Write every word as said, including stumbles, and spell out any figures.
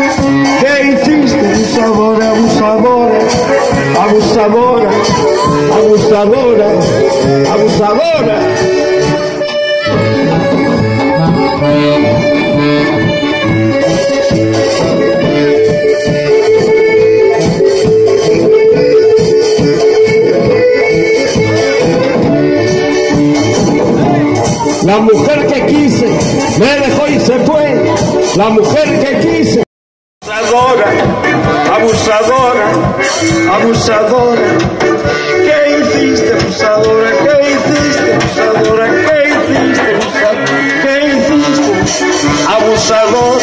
¿Qué hiciste? Abusadora, abusadora, abusadora, abusadora, abusadora. La mujer que quise me dejó y se fue. La mujer que quise. Abusadora, abusadora, abusadora. ¿Qué hiciste, abusadora? ¿Qué hiciste, abusadora? ¿Qué hiciste, abusadora? ¿Qué hiciste, abusadora?